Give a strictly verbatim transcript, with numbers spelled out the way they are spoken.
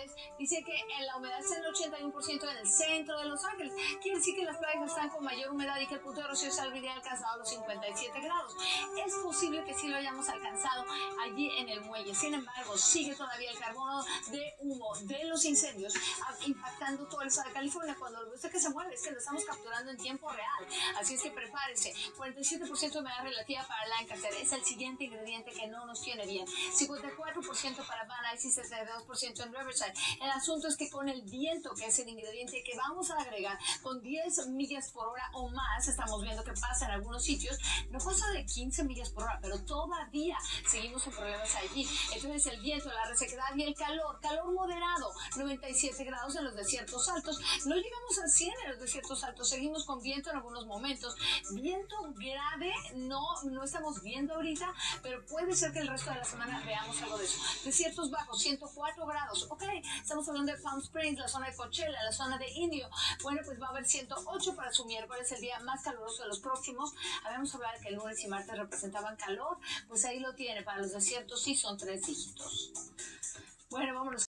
Ángeles dice que en la humedad está en el ochenta y uno por ciento en el centro de Los Ángeles. Quiere decir que las playas están con mayor humedad y que el punto de rocío habría alcanzado los cincuenta y siete grados. Es posible que sí lo hayamos alcanzado allí en el muelle. Sin embargo, sigue todavía el carbono de humo de los incendios impactando todo el estado de California. Cuando lo usted que se mueve, es que lo estamos capturando en tiempo real. Así es que prepárese. cuarenta y siete por ciento de humedad relativa para Lancaster. Es el siguiente ingrediente que no nos tiene bien. cincuenta y cuatro por ciento para Van Nuys y setenta y dos por ciento en Riverside. El asunto es que con el viento, que es el ingrediente que vamos a agregar, con diez millas por hora o más, estamos viendo que pasa en algunos sitios, no pasa de quince millas por hora, pero todavía seguimos en problemas allí. Entonces el viento, la resequedad y el calor, calor moderado, noventa y siete grados en los desiertos altos. No llegamos a cien en los desiertos altos, seguimos con viento en algunos momentos. Viento grave no, no estamos viendo ahorita, pero puede ser que el resto de la semana veamos algo de eso. Desiertos bajos, ciento cuatro grados. Ok, estamos hablando de Palm Springs, la zona de Coachella, la zona de Indio. Bueno, pues va a haber ciento ocho para su miércoles, el día más caluroso de los próximos. Habíamos hablado de que el lunes y martes representaban calor, pues ahí lo tiene. Para los desiertos sí son tres dígitos. Bueno, vámonos.